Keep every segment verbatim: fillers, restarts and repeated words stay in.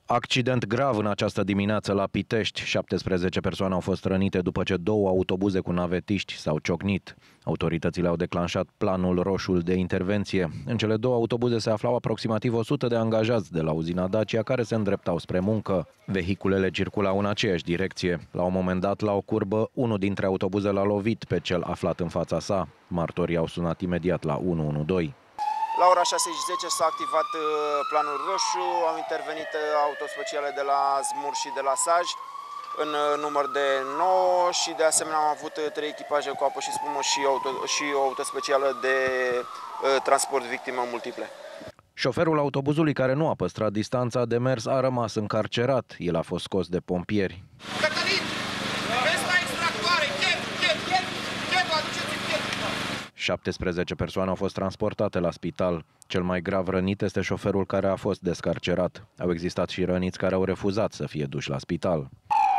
Accident grav în această dimineață la Pitești. șaptesprezece persoane au fost rănite după ce două autobuze cu navetiști s-au ciocnit. Autoritățile au declanșat planul roșu de intervenție. În cele două autobuze se aflau aproximativ o sută de angajați de la uzina Dacia care se îndreptau spre muncă. Vehiculele circulau în aceeași direcție. La un moment dat, la o curbă, unul dintre autobuze l-a lovit pe cel aflat în fața sa. Martorii au sunat imediat la unu unu doi. La ora șase și zece s-a activat planul roșu, au intervenit autospeciale de la Zmur și de la Saj în număr de nouă și de asemenea am avut trei echipaje cu apă și spumă și, auto, și o autospecială de uh, transport victime multiple. Șoferul autobuzului care nu a păstrat distanța de mers a rămas încarcerat. El a fost scos de pompieri. Cătălin, vezi la extractoare, chet, chet, chet, chet, aduceți-mi chet. șaptesprezece persoane au fost transportate la spital. Cel mai grav rănit este șoferul care a fost descarcerat. Au existat și răniți care au refuzat să fie duși la spital.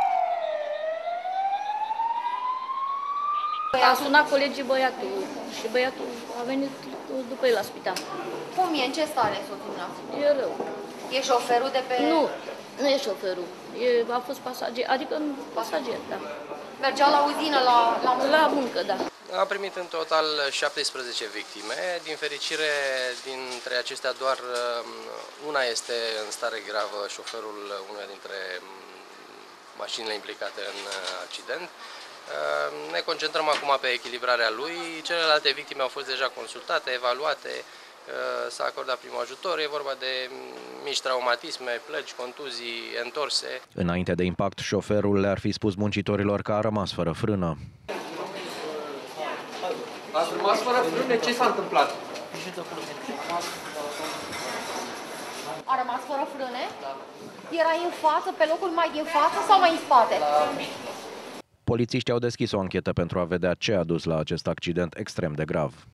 A sunat colegii băiatul și băiatul a venit după el la spital. Cum e? În ce stare soțul dumneavoastră? E rău. E șoferul de pe... Nu, nu e șoferul. E, a fost pasager, adică pasager, da. Mergea la uzină, la, la muncă? La muncă, da. Am primit în total șaptesprezece victime. Din fericire, dintre acestea doar una este în stare gravă, șoferul uneia dintre mașinile implicate în accident. Ne concentrăm acum pe echilibrarea lui. Celelalte victime au fost deja consultate, evaluate, s-a acordat primul ajutor. E vorba de mici traumatisme, plăci, contuzii, întorse. Înainte de impact, șoferul le-ar fi spus muncitorilor că a rămas fără frână. Ați rămas fără frâne? Ce s-a întâmplat? A rămas fără frâne? Era în față, pe locul mai din față sau mai în spate? Polițiștii au deschis o anchetă pentru a vedea ce a dus la acest accident extrem de grav.